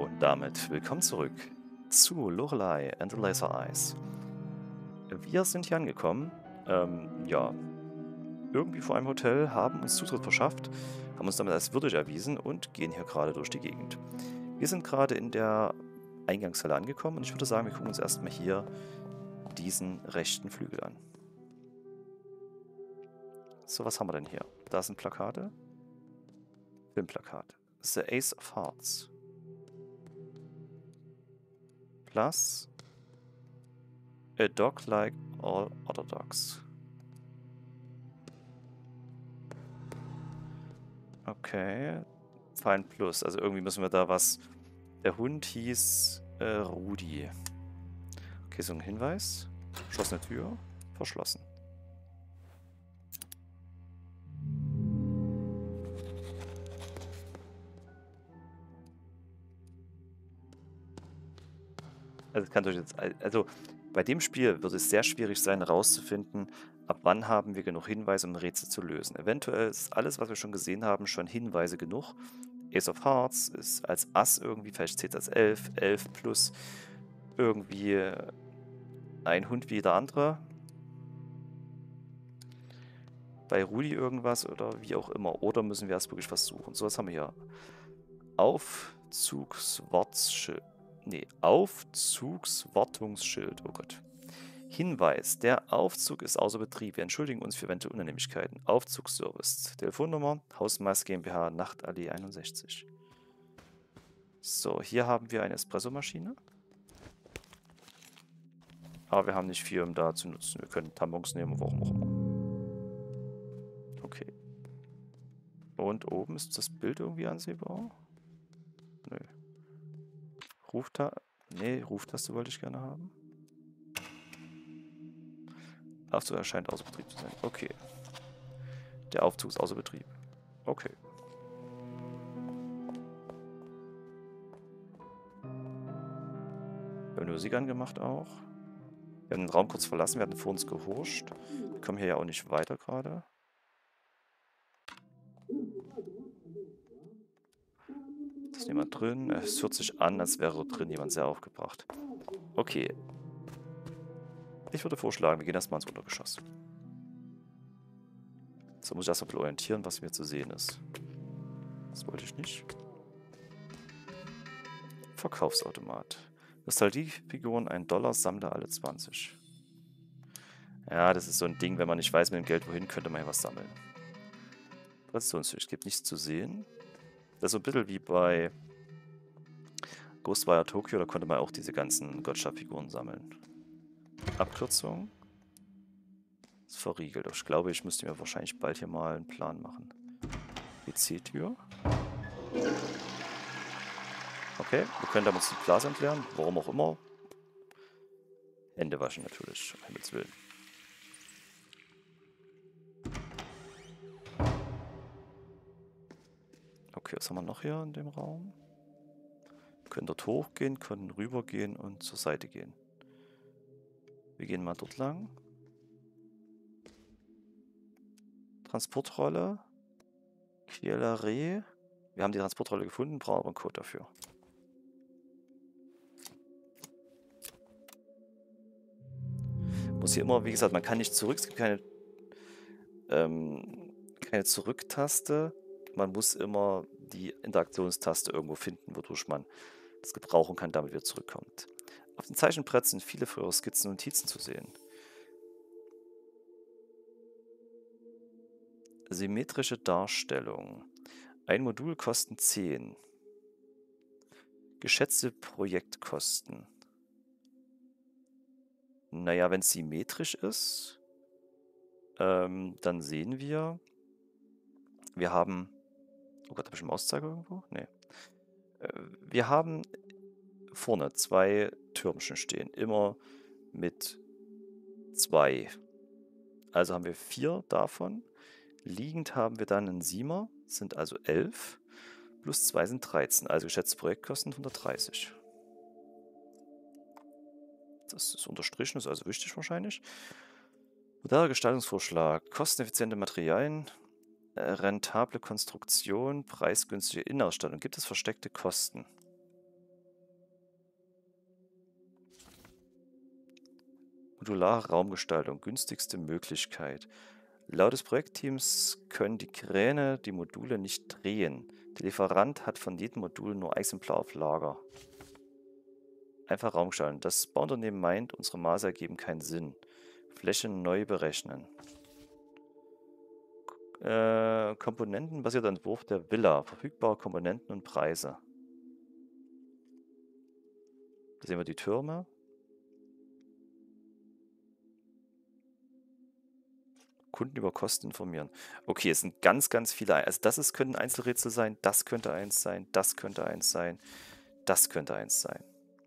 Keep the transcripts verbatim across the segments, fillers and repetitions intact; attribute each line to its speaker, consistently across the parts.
Speaker 1: Und damit willkommen zurück zu Lorelei and the Laser Eyes. Wir sind hier angekommen, ähm, ja, irgendwie vor einem Hotel, haben uns Zutritt verschafft, haben uns damit als würdig erwiesen und gehen hier gerade durch die Gegend. Wir sind gerade in der Eingangshalle angekommen und ich würde sagen, wir gucken uns erstmal hier diesen rechten Flügel an. So, was haben wir denn hier? Da sind Plakate. Filmplakat. The Ace of Hearts. Plus a dog like all other dogs. Okay. Fein Plus. Also irgendwie müssen wir da was... Der Hund hieß äh, Rudi. Okay, so ein Hinweis. Verschlossene Tür. Verschlossen. Also, kann durch jetzt, also bei dem Spiel wird es sehr schwierig sein, herauszufinden, ab wann haben wir genug Hinweise, um ein Rätsel zu lösen. Eventuell ist alles, was wir schon gesehen haben, schon Hinweise genug. Ace of Hearts ist als Ass irgendwie, vielleicht zählt es als elf, elf plus irgendwie ein Hund wie jeder andere. Bei Rudi irgendwas oder wie auch immer. Oder müssen wir erst wirklich was suchen. So, was haben wir hier? Aufzugswortschild. Nee, Aufzugswartungsschild. Oh Gott. Hinweis. Der Aufzug ist außer Betrieb. Wir entschuldigen uns für eventuelle Unannehmlichkeiten. Aufzugsservice. Telefonnummer. Hausmeister GmbH. Nachtallee einundsechzig. So, hier haben wir eine Espressomaschine. Aber wir haben nicht viel, um da zu nutzen. Wir können Tampons nehmen, warum auch immer. Okay. Und oben ist das Bild irgendwie ansehbar? Nö. Ruftaste. Nee, Ruftaste wollte ich gerne haben. Aufzug erscheint außer Betrieb zu sein. Okay. Der Aufzug ist außer Betrieb. Okay. Wir haben die Musik angemacht auch. Wir haben den Raum kurz verlassen. Wir hatten vor uns gehuscht. Wir kommen hier ja auch nicht weiter gerade. Ist jemand drin? Es hört sich an, als wäre drin jemand sehr aufgebracht. Okay. Ich würde vorschlagen, wir gehen erstmal ins Untergeschoss. So muss ich erstmal orientieren, was mir zu sehen ist. Das wollte ich nicht. Verkaufsautomat. Nostalgiefiguren, ein Dollar, sammle alle zwanzig. Ja, das ist so ein Ding, wenn man nicht weiß mit dem Geld wohin, könnte man ja was sammeln. Präzisionshilfe, es gibt nichts zu sehen. Das ist so ein bisschen wie bei Ghostwire Tokyo, da konnte man auch diese ganzen Gotcha-Figuren sammeln. Abkürzung. Ist verriegelt. Ich glaube, ich müsste mir wahrscheinlich bald hier mal einen Plan machen. P C-Tür. Okay, wir können damit die Blase entleeren. Warum auch immer. Hände waschen natürlich, um Himmels Willen. Okay, was haben wir noch hier in dem Raum? Wir können dort hochgehen, können rübergehen und zur Seite gehen. Wir gehen mal dort lang. Transportrolle. Quälerei. Wir haben die Transportrolle gefunden, brauchen aber einen Code dafür. Muss hier immer, wie gesagt, man kann nicht zurück, es gibt keine, ähm, keine Zurücktaste. Man muss immer die Interaktionstaste irgendwo finden, wodurch man das gebrauchen kann, damit wieder zurückkommt. Auf dem Zeichenbrett sind viele frühere Skizzen und Notizen zu sehen. Symmetrische Darstellung. Ein Modul kosten zehn. Geschätzte Projektkosten. Naja, wenn es symmetrisch ist, ähm, dann sehen wir, wir haben... Oh Gott, habe ich einen Mauszeiger irgendwo? Nee. Äh, wir haben vorne zwei Türmchen stehen. Immer mit zwei. Also haben wir vier davon. Liegend haben wir dann einen Siemer, sind also elf. Plus zwei sind dreizehn. Also geschätzte Projektkosten hundertdreißig. Das ist unterstrichen, ist also wichtig wahrscheinlich. Moderner Gestaltungsvorschlag. Kosteneffiziente Materialien. Äh, rentable Konstruktion. Preisgünstige Innenausstattung. Gibt es versteckte Kosten? Modulare Raumgestaltung, günstigste Möglichkeit. Laut des Projektteams können die Kräne die Module nicht drehen. Der Lieferant hat von jedem Modul nur Exemplar auf Lager. Einfach Raum gestalten. Das Bauunternehmen meint, unsere Maße ergeben keinen Sinn. Fläche neu berechnen. Äh, komponentenbasierter Entwurf der Villa. Verfügbare Komponenten und Preise. Da sehen wir die Türme. Kunden über Kosten informieren. Okay, es sind ganz, ganz viele. Also das ist, könnte ein Einzelrätsel sein, das könnte eins sein, das könnte eins sein, das könnte eins sein.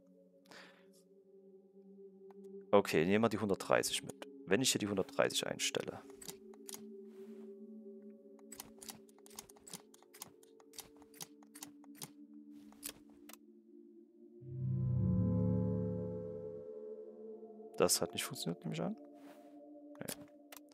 Speaker 1: Okay, nehmen wir die hundertdreißig mit. Wenn ich hier die hundertdreißig einstelle. Das hat nicht funktioniert, nehme ich an. Nee.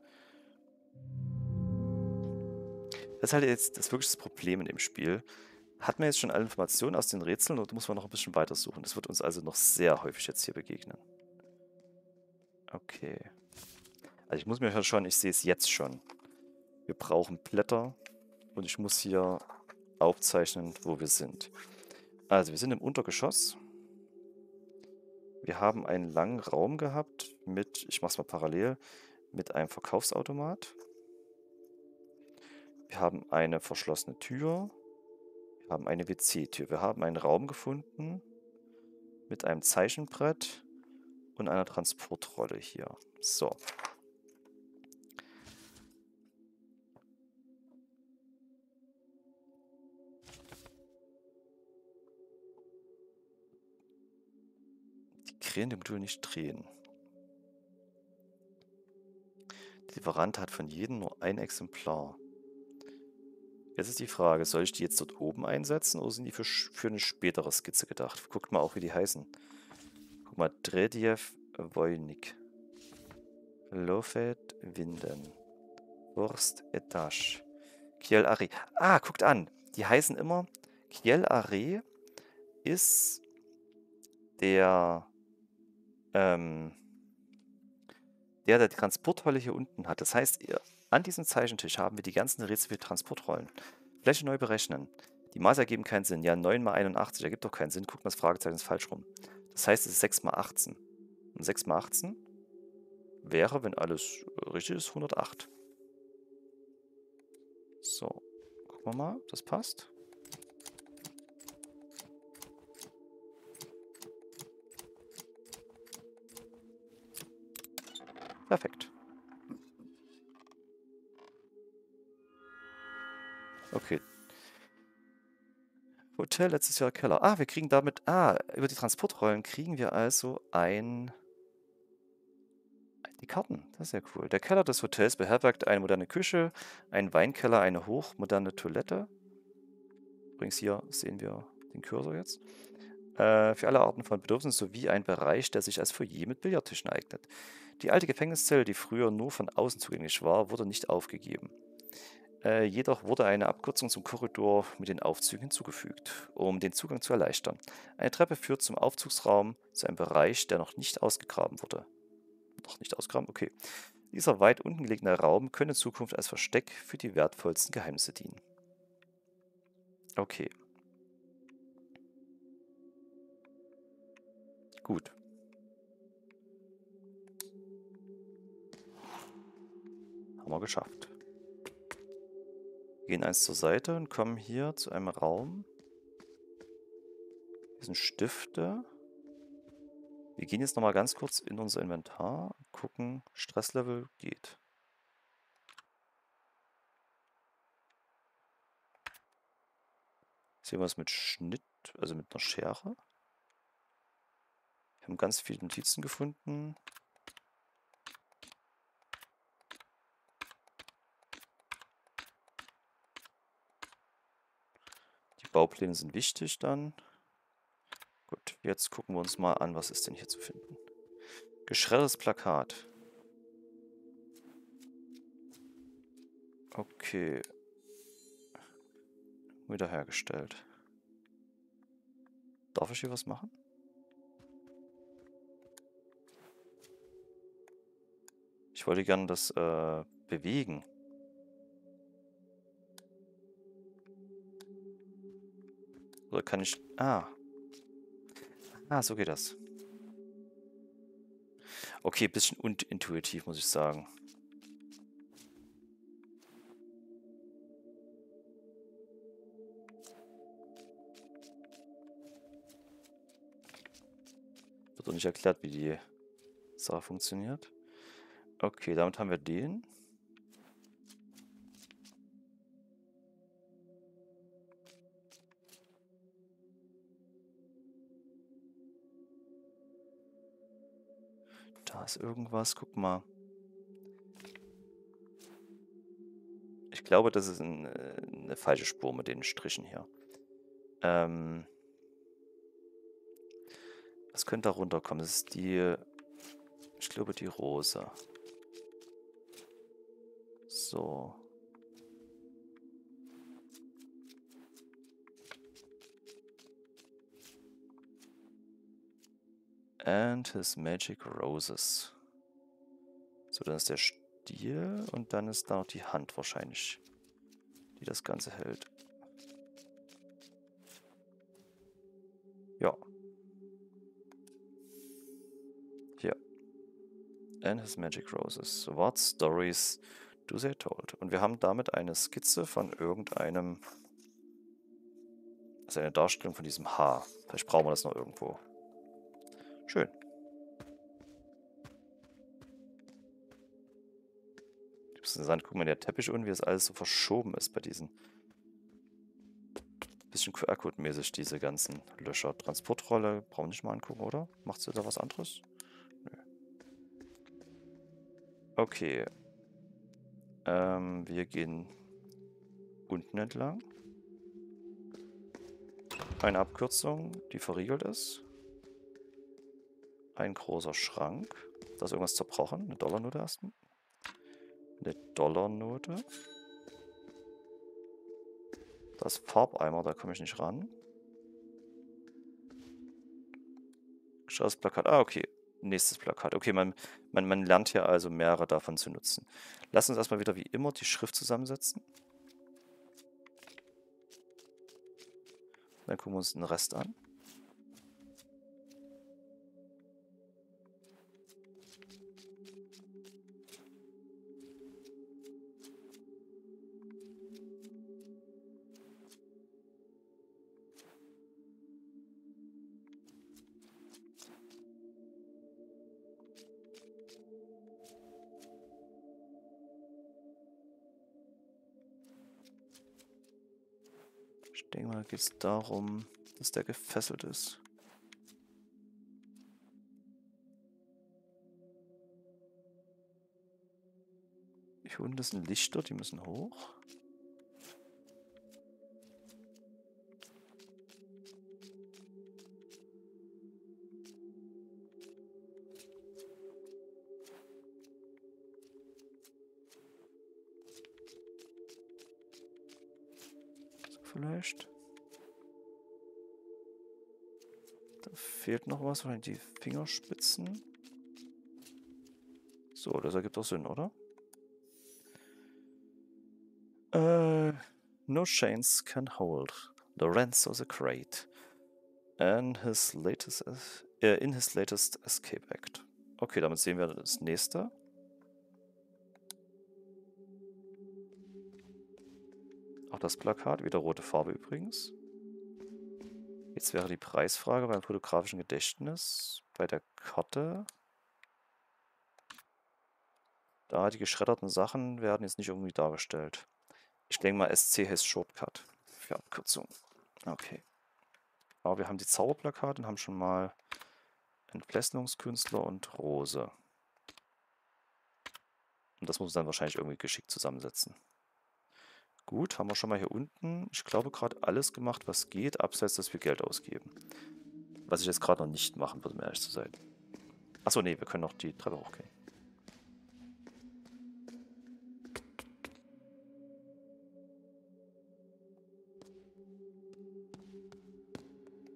Speaker 1: Das ist halt jetzt das ist wirklich das Problem in dem Spiel. Hat man jetzt schon alle Informationen aus den Rätseln oder muss man noch ein bisschen weiter suchen? Das wird uns also noch sehr häufig jetzt hier begegnen. Okay. Also ich muss mir schon, ich sehe es jetzt schon. Wir brauchen Blätter und ich muss hier aufzeichnen, wo wir sind. Also wir sind im Untergeschoss. Wir haben einen langen Raum gehabt mit, ich mache es mal parallel, mit einem Verkaufsautomat. Wir haben eine verschlossene Tür. Wir haben eine W C-Tür. Wir haben einen Raum gefunden mit einem Zeichenbrett und einer Transportrolle hier. So. Die Krähen dem Modul nicht drehen. Der Lieferant hat von jedem nur ein Exemplar. Jetzt ist die Frage, soll ich die jetzt dort oben einsetzen oder sind die für, für eine spätere Skizze gedacht? Guckt mal auch, wie die heißen. Guck mal, Dredjev Wojnik. Lofet Winden. Wurst Etage. Kiel Are. Ah, guckt an. Die heißen immer. Kiel Are ist der, ähm, der, der die Transportrolle hier unten hat. Das heißt, an diesem Zeichentisch haben wir die ganzen Rätsel für Transportrollen. Fläche neu berechnen. Die Maße ergeben keinen Sinn. Ja, neun mal einundachtzig ergibt doch keinen Sinn. Guck mal, das Fragezeichen ist falsch rum. Das heißt, es ist sechs mal achtzehn. Und sechs mal achtzehn wäre, wenn alles richtig ist, hundertacht. So, gucken wir mal, ob das passt. Perfekt. Okay. Hotel, letztes Jahr Keller. Ah, wir kriegen damit, ah, über die Transportrollen kriegen wir also ein... Die Karten, das ist ja cool. Der Keller des Hotels beherbergt eine moderne Küche, einen Weinkeller, eine hochmoderne Toilette. Übrigens hier sehen wir den Cursor jetzt. Äh, für alle Arten von Bedürfnissen sowie ein Bereich, der sich als Foyer mit Billardtischen eignet. Die alte Gefängniszelle, die früher nur von außen zugänglich war, wurde nicht aufgegeben. Äh, jedoch wurde eine Abkürzung zum Korridor mit den Aufzügen hinzugefügt, um den Zugang zu erleichtern. Eine Treppe führt zum Aufzugsraum, zu einem Bereich, der noch nicht ausgegraben wurde. Noch nicht ausgegraben? Okay. Dieser weit unten gelegene Raum könnte in Zukunft als Versteck für die wertvollsten Geheimnisse dienen. Okay. Gut. Haben wir geschafft. Wir gehen eins zur Seite und kommen hier zu einem Raum. Hier sind Stifte. Wir gehen jetzt nochmal ganz kurz in unser Inventar, gucken, Stresslevel geht. Sehen wir es mit Schnitt, also mit einer Schere. Wir haben ganz viele Notizen gefunden. Die Baupläne sind wichtig dann. Gut, jetzt gucken wir uns mal an, was ist denn hier zu finden. Geschreddertes Plakat. Okay. Wiederhergestellt. Darf ich hier was machen? wollte gerne das äh, bewegen. Oder kann ich... Ah. Ah, so geht das. Okay, bisschen unintuitiv, muss ich sagen. Wird auch nicht erklärt, wie die Sache funktioniert. Okay, damit haben wir den. Da ist irgendwas, guck mal. Ich glaube, das ist ein, äh, eine falsche Spur mit den Strichen hier. Ähm, was könnte da runterkommen? Das ist die, ich glaube, die Rose. So. And his magic roses. So, dann ist der Stiel und dann ist da noch die Hand wahrscheinlich, die das Ganze hält. Ja. Hier. And his magic roses. What stories do they told? Und wir haben damit eine Skizze von irgendeinem... Das ist eine Darstellung von diesem Haar. Vielleicht brauchen wir das noch irgendwo. Schön. Interessant, guck mal, der Teppich und wie es alles so verschoben ist bei diesen. Bisschen Q R-Code-mäßig, diese ganzen Löcher. Transportrolle, brauchen wir nicht mal angucken, oder? Macht sie da was anderes? Nö. Okay. Ähm, wir gehen unten entlang. Eine Abkürzung, die verriegelt ist. Ein großer Schrank. Da ist irgendwas zerbrochen. Eine Dollarnote erstmal. Eine Dollarnote. Das Farbeimer, da komme ich nicht ran. Das Plakat. Ah, okay. Nächstes Plakat. Okay, man, man, man lernt hier also mehrere davon zu nutzen. Lass uns erstmal wieder wie immer die Schrift zusammensetzen. Dann gucken wir uns den Rest an. Ich denke mal, geht es darum, dass der gefesselt ist. Hier unten sind Lichter, die müssen hoch. So vielleicht. Da fehlt noch was, wahrscheinlich die Fingerspitzen. So, das ergibt doch Sinn, oder? Äh, no chains can hold Lorenzo the Great and his latest, äh, in his latest escape act. Okay, damit sehen wir das nächste. Auch das Plakat, wieder rote Farbe übrigens. Jetzt wäre die Preisfrage beim fotografischen Gedächtnis, bei der Karte. Da die geschredderten Sachen werden jetzt nicht irgendwie dargestellt. Ich denke mal, S C heißt Shortcut für Abkürzung. Okay. Aber wir haben die Zauberplakate und haben schon mal Entfesselungskünstler und Rose. Und das muss man dann wahrscheinlich irgendwie geschickt zusammensetzen. Gut, haben wir schon mal hier unten, ich glaube, gerade alles gemacht, was geht, abseits, dass wir Geld ausgeben. Was ich jetzt gerade noch nicht machen würde, um ehrlich zu sein. Achso, nee, wir können noch die Treppe hochgehen.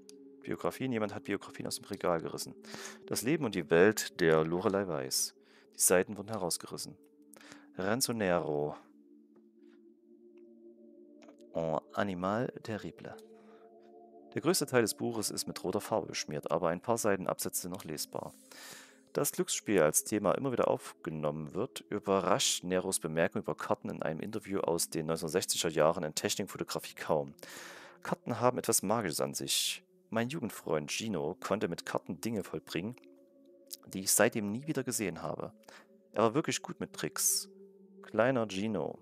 Speaker 1: Biografien. Jemand hat Biografien aus dem Regal gerissen. Das Leben und die Welt der Lorelei Weiss. Die Seiten wurden herausgerissen. Renzo Nero. Un animal terrible. Der größte Teil des Buches ist mit roter Farbe beschmiert, aber ein paar Seitenabsätze noch lesbar. Das Glücksspiel als Thema immer wieder aufgenommen wird, überrascht Neros Bemerkung über Karten in einem Interview aus den neunzehnhundertsechziger Jahren in Technikfotografie kaum. Karten haben etwas Magisches an sich. Mein Jugendfreund Gino konnte mit Karten Dinge vollbringen, die ich seitdem nie wieder gesehen habe. Er war wirklich gut mit Tricks. Kleiner Gino.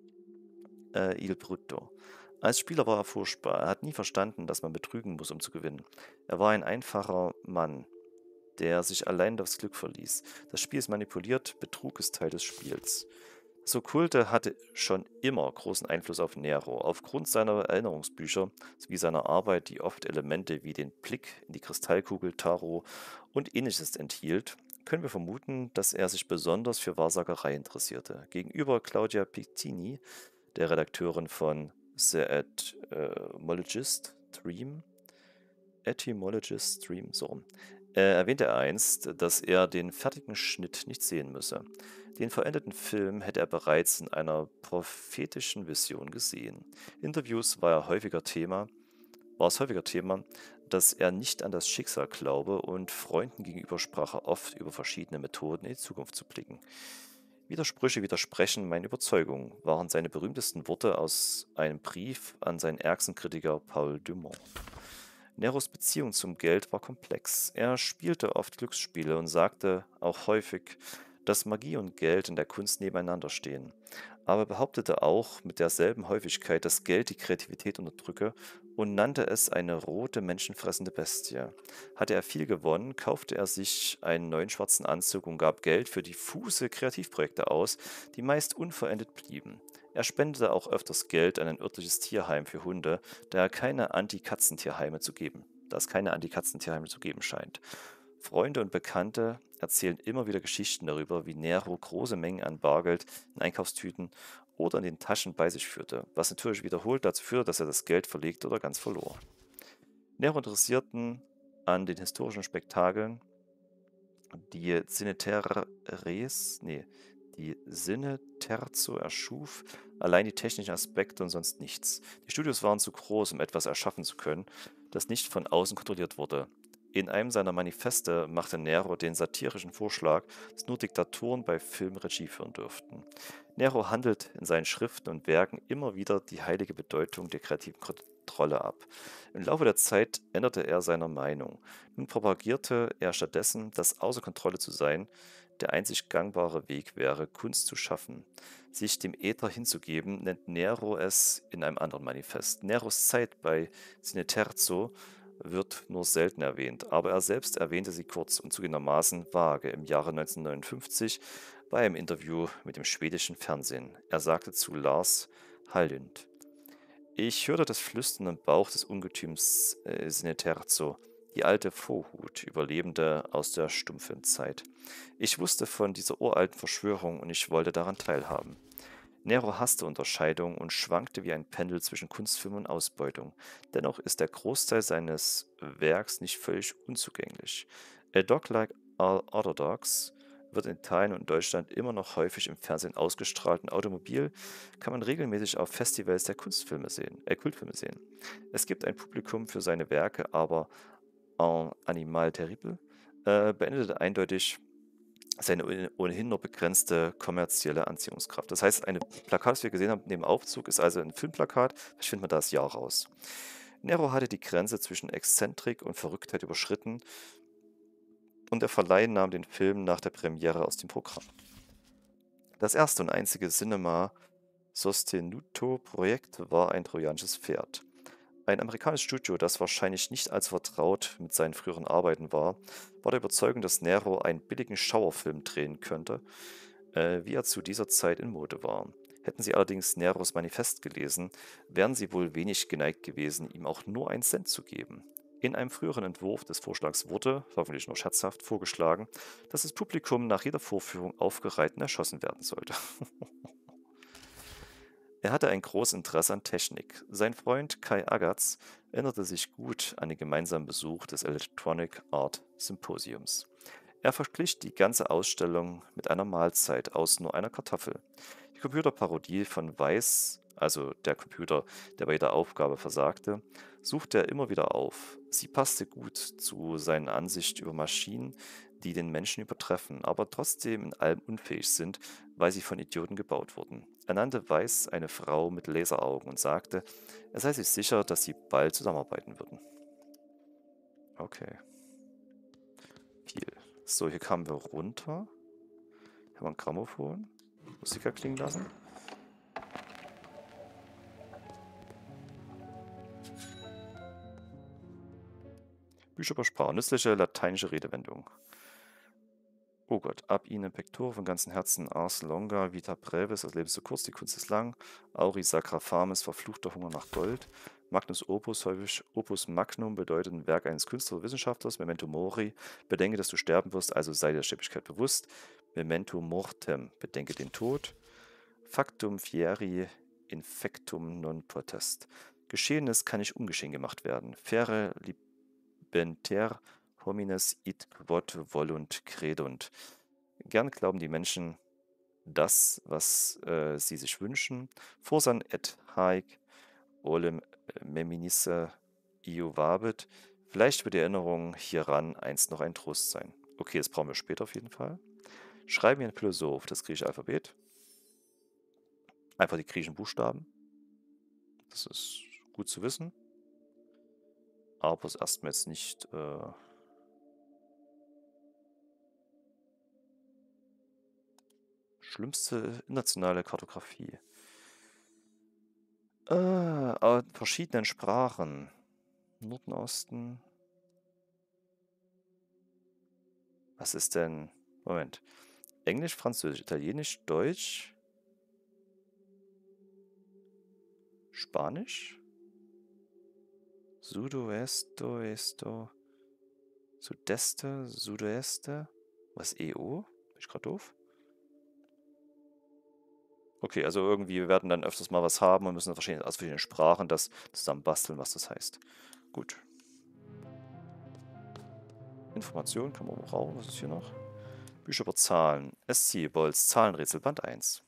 Speaker 1: Äh, Il Brutto. Als Spieler war er furchtbar. Er hat nie verstanden, dass man betrügen muss, um zu gewinnen. Er war ein einfacher Mann, der sich allein aufs Glück verließ. Das Spiel ist manipuliert, Betrug ist Teil des Spiels. Das Okkulte hatte schon immer großen Einfluss auf Nero. Aufgrund seiner Erinnerungsbücher sowie seiner Arbeit, die oft Elemente wie den Blick in die Kristallkugel, Tarot und ähnliches enthielt, können wir vermuten, dass er sich besonders für Wahrsagerei interessierte. Gegenüber Claudia Piccini, der Redakteurin von The Etymologist Dream, Etymologist Dream, so rum, äh, erwähnte er einst, dass er den fertigen Schnitt nicht sehen müsse. Den vollendeten Film hätte er bereits in einer prophetischen Vision gesehen. In Interviews war er häufiger Thema, war es häufiger Thema, dass er nicht an das Schicksal glaube, und Freunden gegenüber sprach er oft über verschiedene Methoden in die Zukunft zu blicken. Widersprüche widersprechen meinen Überzeugungen, waren seine berühmtesten Worte aus einem Brief an seinen ärgsten Kritiker Paul Dumont. Neros Beziehung zum Geld war komplex. Er spielte oft Glücksspiele und sagte auch häufig, dass Magie und Geld in der Kunst nebeneinander stehen. Aber er behauptete auch mit derselben Häufigkeit, dass Geld die Kreativität unterdrücke, und nannte es eine rote, menschenfressende Bestie. Hatte er viel gewonnen, kaufte er sich einen neuen schwarzen Anzug und gab Geld für diffuse Kreativprojekte aus, die meist unvollendet blieben. Er spendete auch öfters Geld an ein örtliches Tierheim für Hunde, da er keine Anti-Katzentierheime zu geben, da es keine Anti-Katzentierheime zu geben scheint. Freunde und Bekannte erzählen immer wieder Geschichten darüber, wie Nero große Mengen an Bargeld in Einkaufstüten oder in den Taschen bei sich führte, was natürlich wiederholt dazu führte, dass er das Geld verlegte oder ganz verlor. Nero interessierten an den historischen Spektakeln die Sineteres, nee, die Sinne Terzo erschuf, allein die technischen Aspekte und sonst nichts. Die Studios waren zu groß, um etwas erschaffen zu können, das nicht von außen kontrolliert wurde. In einem seiner Manifeste machte Nero den satirischen Vorschlag, dass nur Diktatoren bei Filmen Regie führen dürften. Nero handelt in seinen Schriften und Werken immer wieder die heilige Bedeutung der kreativen Kontrolle ab. Im Laufe der Zeit änderte er seine Meinung. Nun propagierte er stattdessen, dass außer Kontrolle zu sein der einzig gangbare Weg wäre, Kunst zu schaffen. Sich dem Äther hinzugeben, nennt Nero es in einem anderen Manifest. Neros Zeit bei Sineterzo wird nur selten erwähnt, aber er selbst erwähnte sie kurz und zugegebenermaßen vage im Jahre neunzehnhundertneunundfünfzig bei einem Interview mit dem schwedischen Fernsehen. Er sagte zu Lars Hallund: Ich hörte das Flüstern im Bauch des Ungetüms äh, Sineterzo, die alte Vorhut-Überlebende aus der Stummfilmzeit. Ich wusste von dieser uralten Verschwörung und ich wollte daran teilhaben. Nero hasste Unterscheidung und schwankte wie ein Pendel zwischen Kunstfilm und Ausbeutung. Dennoch ist der Großteil seines Werks nicht völlig unzugänglich. A Dog Like All Other Dogs wird in Italien und Deutschland immer noch häufig im Fernsehen ausgestrahlt, und Automobil kann man regelmäßig auf Festivals der Kunstfilme sehen, äh, Kultfilme sehen. Es gibt ein Publikum für seine Werke, aber Un Animal Terrible äh, beendete eindeutig seine ohnehin nur begrenzte kommerzielle Anziehungskraft. Das heißt, ein Plakat, das wir gesehen haben neben Aufzug, ist also ein Filmplakat. Ich finde mal das Jahr raus. Nero hatte die Grenze zwischen Exzentrik und Verrücktheit überschritten, und der Verleih nahm den Film nach der Premiere aus dem Programm. Das erste und einzige Cinema Sostenuto-Projekt war ein trojanisches Pferd. Ein amerikanisches Studio, das wahrscheinlich nicht allzu vertraut mit seinen früheren Arbeiten war, war der Überzeugung, dass Nero einen billigen Schauerfilm drehen könnte, äh, wie er zu dieser Zeit in Mode war. Hätten sie allerdings Neros Manifest gelesen, wären sie wohl wenig geneigt gewesen, ihm auch nur einen Cent zu geben. In einem früheren Entwurf des Vorschlags wurde, hoffentlich nur scherzhaft, vorgeschlagen, dass das Publikum nach jeder Vorführung aufgereiht und erschossen werden sollte. Er hatte ein großes Interesse an Technik. Sein Freund Kai Aggatz erinnerte sich gut an den gemeinsamen Besuch des Electronic Art Symposiums. Er verglich die ganze Ausstellung mit einer Mahlzeit aus nur einer Kartoffel. Die Computerparodie von Weiss, also der Computer, der bei jeder Aufgabe versagte, suchte er immer wieder auf. Sie passte gut zu seiner Ansicht über Maschinen, die den Menschen übertreffen, aber trotzdem in allem unfähig sind, weil sie von Idioten gebaut wurden. Er nannte Weiss eine Frau mit Laseraugen und sagte, er sei sich sicher, dass sie bald zusammenarbeiten würden. Okay. Viel. So, hier kamen wir runter. Hier haben wir ein Grammophon. Musiker klingen lassen. Bücher über Sprache. Nützliche lateinische Redewendung. Oh Gott, ab ihnen pectore von ganzem Herzen, ars longa, vita brevis, das Leben ist so kurz, die Kunst ist lang, auri sacra fames, verfluchter Hunger nach Gold, magnus opus, häufig opus magnum, bedeutet ein Werk eines Künstlers oder Wissenschaftlers, memento mori, bedenke, dass du sterben wirst, also sei dir der Sterblichkeit bewusst, memento mortem, bedenke den Tod, factum fieri infectum non potest. Geschehenes kann nicht ungeschehen gemacht werden. Fere libenter homines id quod volunt credunt. Gern glauben die Menschen das, was äh, sie sich wünschen. Forsan et haec olem meminisse iuvabit. Vielleicht wird die Erinnerung hieran einst noch ein Trost sein. Okay, das brauchen wir später auf jeden Fall. Schreiben wir ein Philosoph, das griechische Alphabet. Einfach die griechischen Buchstaben. Das ist gut zu wissen. Aber es erstmal jetzt nicht... Äh, schlimmste internationale Kartografie. Äh, in verschiedenen Sprachen. Norden, Osten. Was ist denn? Moment. Englisch, Französisch, Italienisch, Deutsch. Spanisch? Sudoesto, esto. Sudeste, Sudoeste. Was E U? Bin ich gerade doof? Okay, also irgendwie, wir werden dann öfters mal was haben und müssen verschiedene, aus verschiedenen Sprachen das zusammen basteln, was das heißt. Gut. Informationen kann man auch brauchen. Was ist hier noch? Bücher über Zahlen. S C Bolz Zahlenrätsel Band eins.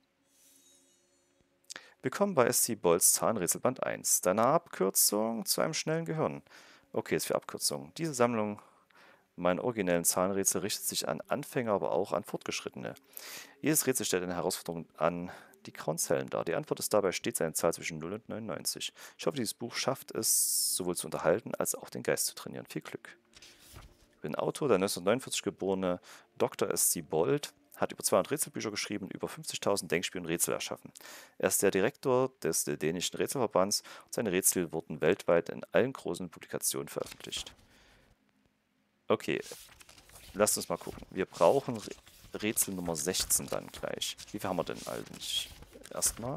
Speaker 1: Willkommen bei S C Bolz Zahlenrätsel Band eins. Deine Abkürzung zu einem schnellen Gehirn. Okay, ist für Abkürzungen. Diese Sammlung meiner originellen Zahlenrätsel richtet sich an Anfänger, aber auch an Fortgeschrittene. Jedes Rätsel stellt eine Herausforderung an die grauen Zellen dar. Die Antwort ist dabei stets eine Zahl zwischen null und neunundneunzig. Ich hoffe, dieses Buch schafft es, sowohl zu unterhalten, als auch den Geist zu trainieren. Viel Glück. Ich bin Autor, der neunzehnhundertneunundvierzig geborene Doktor S C Bold hat über zweihundert Rätselbücher geschrieben und über fünfzigtausend Denkspiele und Rätsel erschaffen. Er ist der Direktor des dänischen Rätselverbands und seine Rätsel wurden weltweit in allen großen Publikationen veröffentlicht. Okay, lasst uns mal gucken. Wir brauchen Rätsel Nummer sechzehn dann gleich. Wie viel haben wir denn eigentlich? Erstmal.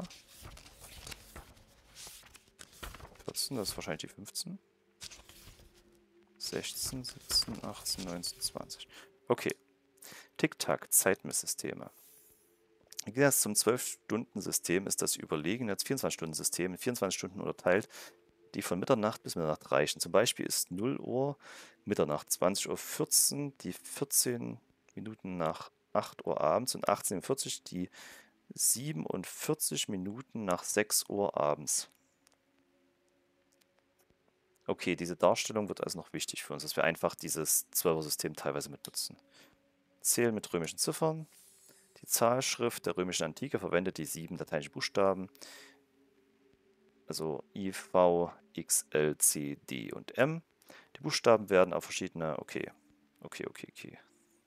Speaker 1: vierzehn, das ist wahrscheinlich die fünfzehn. sechzehn, siebzehn, achtzehn, neunzehn, zwanzig. Okay. Tick-Tack, Zeitmisssysteme. Im Gegensatz zum zwölf-Stunden-System ist das überlegene vierundzwanzig-Stunden-System in vierundzwanzig Stunden unterteilt, die von Mitternacht bis Mitternacht reichen. Zum Beispiel ist null Uhr Mitternacht, zwanzig Uhr vierzehn die vierzehn Minuten nach acht Uhr abends und achtzehn Uhr vierzig die siebenundvierzig Minuten nach sechs Uhr abends. Okay, diese Darstellung wird also noch wichtig für uns, dass wir einfach dieses Zwölfer-System teilweise mitnutzen. Zählen mit römischen Ziffern. Die Zahlschrift der römischen Antike verwendet die sieben lateinischen Buchstaben, also I, V, X, L, C, D und M. Die Buchstaben werden auf verschiedene... Okay, okay, okay, okay.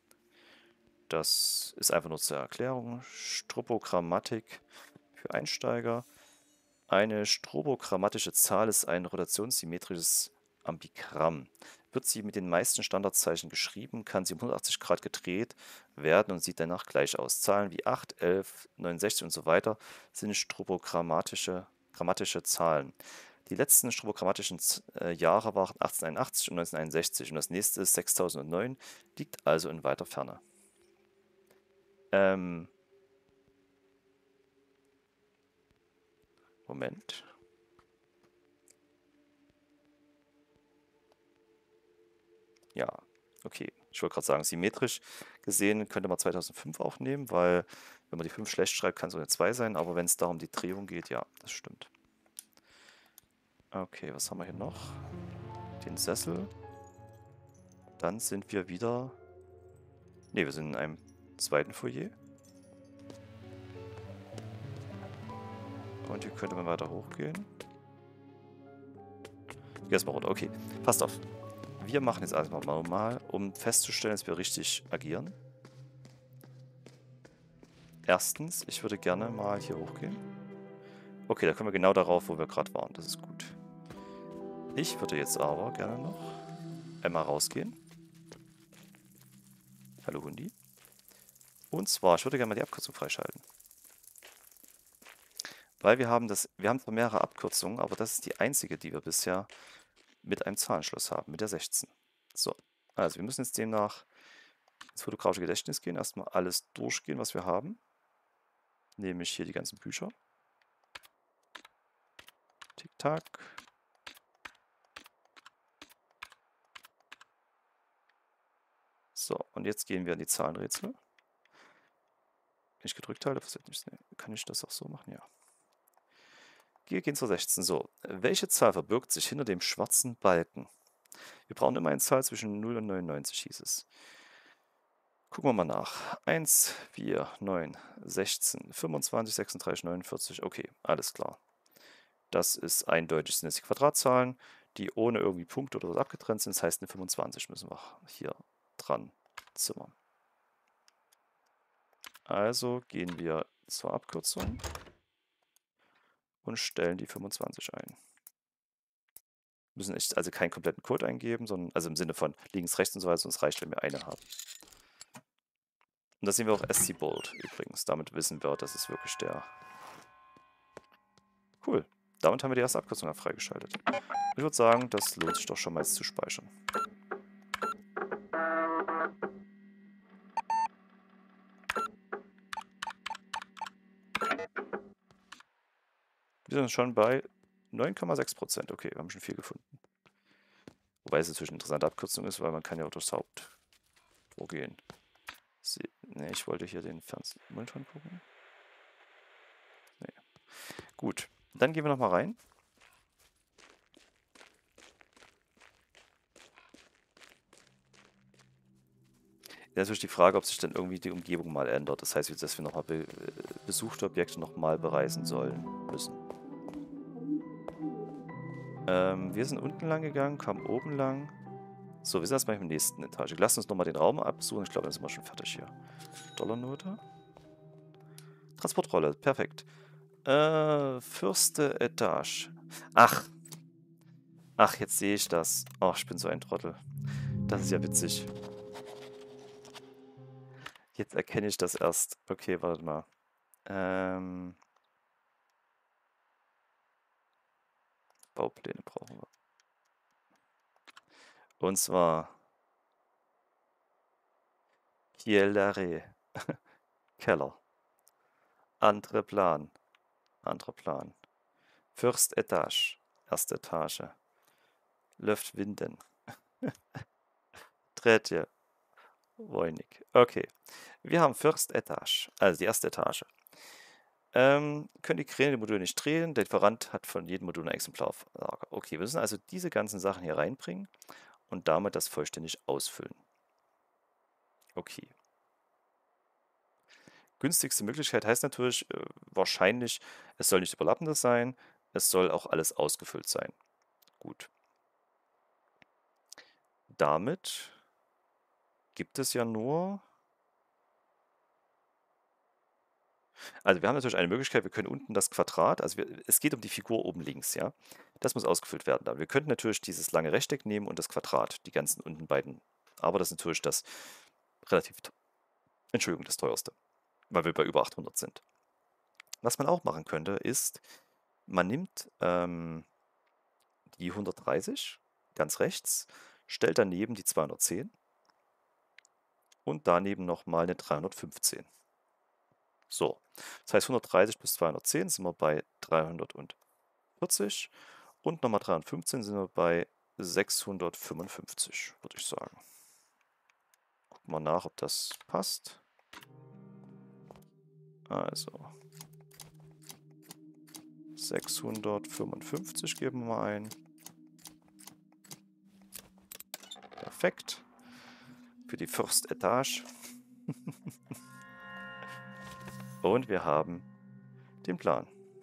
Speaker 1: Das ist einfach nur zur Erklärung. Strobogrammatik für Einsteiger. Eine strobogrammatische Zahl ist ein rotationssymmetrisches Ambigramm. Wird sie mit den meisten Standardzeichen geschrieben, kann sie um hundertachtzig Grad gedreht werden und sieht danach gleich aus. Zahlen wie acht, elf, neunundsechzig und so weiter sind strobogrammatische grammatische Zahlen. Die letzten strobogrammatischen äh, Jahre waren achtzehnhunderteinundachtzig und neunzehnhunderteinundsechzig und das nächste ist sechstausendneun, liegt also in weiter Ferne. Ähm... Moment. Ja, okay. Ich wollte gerade sagen, symmetrisch gesehen könnte man zweitausendfünf auch nehmen, weil wenn man die fünf schlecht schreibt, kann es auch eine zwei sein, aber wenn es da um die Drehung geht, ja, das stimmt. Okay, was haben wir hier noch? Den Sessel. Dann sind wir wieder... Ne, wir sind in einem zweiten Foyer. Und hier könnte man weiter hochgehen. Geh erstmal runter, okay. Passt auf. Wir machen jetzt erstmal normal, um festzustellen, dass wir richtig agieren. Erstens, ich würde gerne mal hier hochgehen. Okay, da kommen wir genau darauf, wo wir gerade waren. Das ist gut. Ich würde jetzt aber gerne noch einmal rausgehen. Hallo Hundi. Und zwar, ich würde gerne mal die Abkürzung freischalten. Weil wir haben das, wir haben zwar mehrere Abkürzungen, aber das ist die einzige, die wir bisher mit einem Zahlenschloss haben, mit der sechzehn. So, also wir müssen jetzt demnach ins fotografische Gedächtnis gehen, erstmal alles durchgehen, was wir haben. Nämlich hier die ganzen Bücher. Tick-Tack. So, und jetzt gehen wir in die Zahlenrätsel. Wenn ich gedrückt halte, passiert nichts. Nee, kann ich das auch so machen? Ja. Wir gehen zur sechzehn. So, welche Zahl verbirgt sich hinter dem schwarzen Balken? Wir brauchen immer eine Zahl zwischen null und neunundneunzig, hieß es. Gucken wir mal nach. eins, vier, neun, sechzehn, fünfundzwanzig, sechsunddreißig, neunundvierzig. Okay, alles klar. Das ist eindeutig, sind jetzt die Quadratzahlen, die ohne irgendwie Punkte oder so abgetrennt sind. Das heißt, eine fünfundzwanzig müssen wir hier dran zimmern. Also gehen wir zur Abkürzung und stellen die fünfundzwanzig ein. Wir müssen echt also keinen kompletten Code eingeben, sondern also im Sinne von links, rechts und so weiter, sonst reicht, wenn wir eine haben. Und da sehen wir auch S C Bold übrigens. Damit wissen wir, das ist wirklich der... Cool. Damit haben wir die erste Abkürzung freigeschaltet. Ich würde sagen, das lohnt sich doch schon mal jetzt zu speichern. Wir sind schon bei neun Komma sechs Prozent. Okay, wir haben schon viel gefunden. Wobei es natürlich eine interessante Abkürzung ist, weil man kann ja auch durchs Haupt vorgehen. Sie, ne, ich wollte hier den Fernsehmonitor gucken. Nee. Gut, dann gehen wir nochmal rein. Natürlich die Frage, ob sich dann irgendwie die Umgebung mal ändert. Das heißt, dass wir nochmal be besuchte Objekte nochmal bereisen sollen müssen. Ähm, wir sind unten lang gegangen, kamen oben lang. So, wir sind erstmal im nächsten Etage. Lasst uns nochmal den Raum absuchen. Ich glaube, dann sind wir schon fertig hier. Dollarnote. Transportrolle, perfekt. Äh, fürste Etage. Ach. Ach, jetzt sehe ich das. Ach, ich bin so ein Trottel. Das ist ja witzig. Jetzt erkenne ich das erst. Okay, warte mal. Ähm, Baupläne brauchen wir. Und zwar Chiellare. Keller. Andere Plan. Anderer Plan. First Etage. Erste Etage. Löft Winden. Dritte. Woinig. Okay. Wir haben First Etage. Also die erste Etage. Ähm, können die Kräne die Module nicht drehen. Der Lieferant hat von jedem Modul ein Exemplar auf Lager. Okay, wir müssen also diese ganzen Sachen hier reinbringen und damit das vollständig ausfüllen. Okay. Günstigste Möglichkeit heißt natürlich äh, wahrscheinlich, es soll nicht überlappendes sein, es soll auch alles ausgefüllt sein. Gut. Damit gibt es ja nur... Also wir haben natürlich eine Möglichkeit, wir können unten das Quadrat, also wir, es geht um die Figur oben links, ja. Das muss ausgefüllt werden. Dann. Wir könnten natürlich dieses lange Rechteck nehmen und das Quadrat, die ganzen unten beiden. Aber das ist natürlich das relativ, Entschuldigung, das teuerste, weil wir bei über achthundert sind. Was man auch machen könnte, ist, man nimmt ähm, die hundertdreißig ganz rechts, stellt daneben die zweihundertzehn und daneben nochmal eine dreihundertfünfzehn. So, das heißt hundertdreißig plus zweihundertzehn sind wir bei dreihundertvierzig und nochmal dreihundertfünfzehn sind wir bei sechshundertfünfundfünfzig, würde ich sagen. Gucken wir nach, ob das passt. Also sechshundertfünfundfünfzig geben wir mal ein. Perfekt. Für die First Etage. Und wir haben den Plan.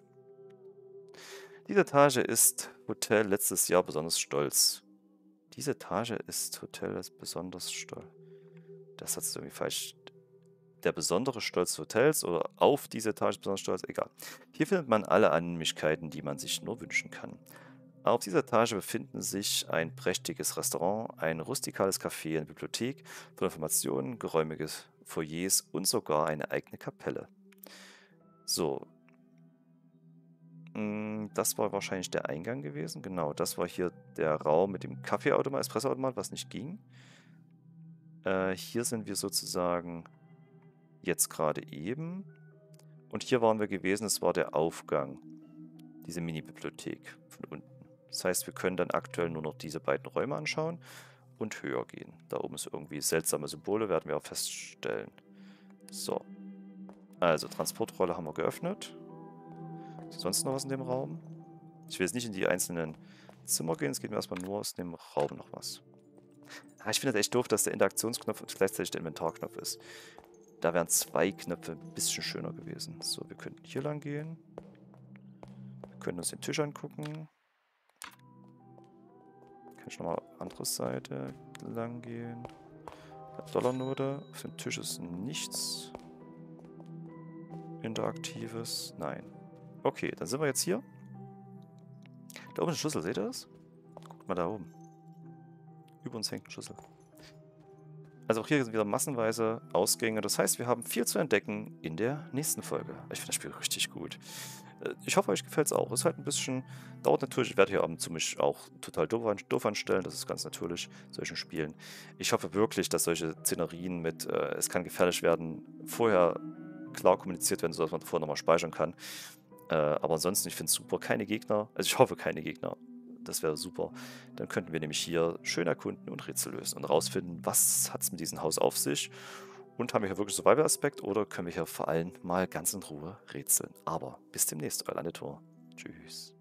Speaker 1: Diese Etage ist Hotel letztes Jahr besonders stolz. Diese Etage ist Hotel besonders stolz. Das hat es irgendwie falsch. Der besondere Stolz des Hotels oder auf diese Etage besonders stolz, egal. Hier findet man alle Annehmlichkeiten, die man sich nur wünschen kann. Auf dieser Etage befinden sich ein prächtiges Restaurant, ein rustikales Café, eine Bibliothek für Informationen, geräumige Foyers und sogar eine eigene Kapelle. So. Das war wahrscheinlich der Eingang gewesen. Genau, das war hier der Raum mit dem Kaffeeautomat, Espressoautomat, was nicht ging. Äh, hier sind wir sozusagen jetzt gerade eben. Und hier waren wir gewesen, es war der Aufgang. Diese Mini-Bibliothek von unten. Das heißt, wir können dann aktuell nur noch diese beiden Räume anschauen und höher gehen. Da oben ist irgendwie seltsame Symbole, werden wir auch feststellen. So. Also, Transportrolle haben wir geöffnet. Ist sonst noch was in dem Raum? Ich will jetzt nicht in die einzelnen Zimmer gehen, es geht mir erstmal nur aus dem Raum noch was. Ah, ich finde das echt doof, dass der Interaktionsknopf gleichzeitig der Inventarknopf ist. Da wären zwei Knöpfe ein bisschen schöner gewesen. So, wir könnten hier lang gehen. Wir können uns den Tisch angucken. Kann ich nochmal andere Seite lang gehen. Dollarnote. Auf dem Tisch ist nichts Interaktives. Nein. Okay, dann sind wir jetzt hier. Da oben ist ein Schlüssel, seht ihr das? Guckt mal da oben. Über uns hängt ein Schlüssel. Also auch hier sind wieder massenweise Ausgänge. Das heißt, wir haben viel zu entdecken in der nächsten Folge. Ich finde das Spiel richtig gut. Ich hoffe, euch gefällt es auch. Es ist halt ein bisschen, dauert natürlich. Ich werde hier ab und zu mich auch total doof, an, doof anstellen. Das ist ganz natürlich, solchen Spielen. Ich hoffe wirklich, dass solche Szenerien mit, äh, es kann gefährlich werden, vorher klar kommuniziert werden, sodass man vorher nochmal speichern kann. Äh, aber ansonsten, ich finde es super. Keine Gegner. Also ich hoffe, keine Gegner. Das wäre super. Dann könnten wir nämlich hier schön erkunden und Rätsel lösen und rausfinden, was hat es mit diesem Haus auf sich. Und haben wir hier wirklich Survival-Aspekt oder können wir hier vor allem mal ganz in Ruhe rätseln. Aber bis demnächst, euer Landetor. Tschüss.